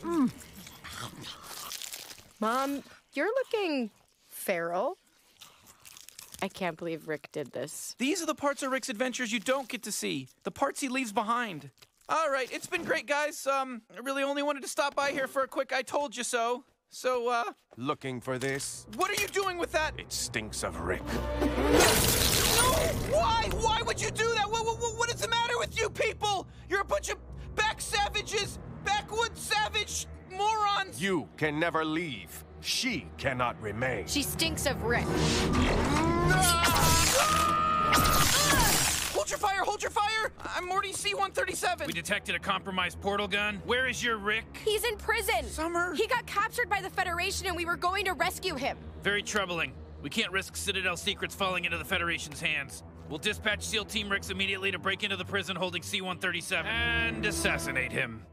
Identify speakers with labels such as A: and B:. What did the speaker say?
A: Mom, you're looking feral. I can't believe Rick did this.
B: These are the parts of Rick's adventures you don't get to see. The parts he leaves behind. All right, it's been great, guys. I really only wanted to stop by here for a quick I told you so. So,
C: Looking for this?
B: what are you doing with that?
C: It stinks of Rick.
B: No! Why? Why would you do that? What is the matter with you people? You're a bunch of backwoods savage morons!
C: You can never leave. She cannot remain.
D: She stinks of Rick.
B: Hold your fire! Hold your fire! I'm Morty C-137.
E: We detected a compromised portal gun. Where is your Rick?
A: He's in prison.
B: Summer.
A: He got captured by the Federation and we were going to rescue him.
E: Very troubling. We can't risk Citadel secrets falling into the Federation's hands. We'll dispatch SEAL Team Rex immediately to break into the prison holding C-137 and assassinate him.